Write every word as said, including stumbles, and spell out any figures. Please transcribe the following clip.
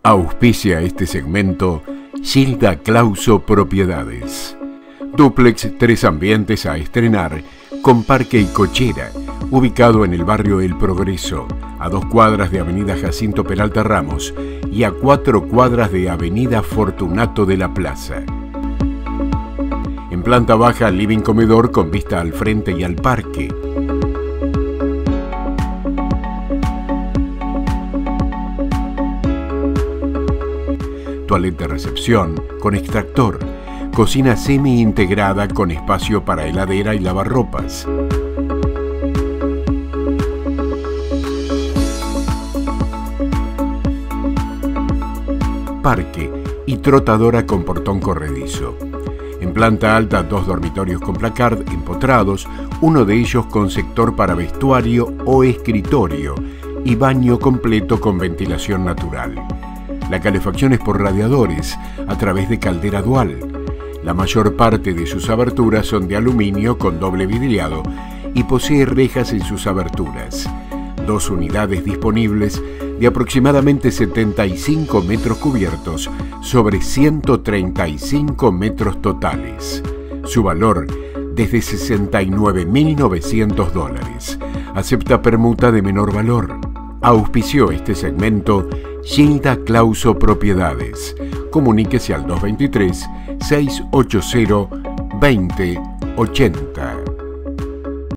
Auspicia este segmento Gilda Clauso Propiedades. Dúplex tres ambientes a estrenar con parque y cochera, ubicado en el barrio El Progreso, a dos cuadras de Avenida Jacinto Peralta Ramos y a cuatro cuadras de Avenida Fortunato de la Plaza. En planta baja, living comedor con vista al frente y al parque. Toilette de recepción con extractor, cocina semi-integrada con espacio para heladera y lavarropas. Parque y trotadora con portón corredizo. En planta alta, dos dormitorios con placard empotrados, uno de ellos con sector para vestuario o escritorio y baño completo con ventilación natural. La calefacción es por radiadores, a través de caldera dual. La mayor parte de sus aberturas son de aluminio con doble vidriado y posee rejas en sus aberturas. Dos unidades disponibles de aproximadamente setenta y cinco metros cubiertos sobre ciento treinta y cinco metros totales. Su valor desde sesenta y nueve mil novecientos dólares. Acepta permuta de menor valor. Auspició este segmento Gilda Clauso Propiedades. Comuníquese al dos dos tres, seis ocho cero, dos cero ocho cero.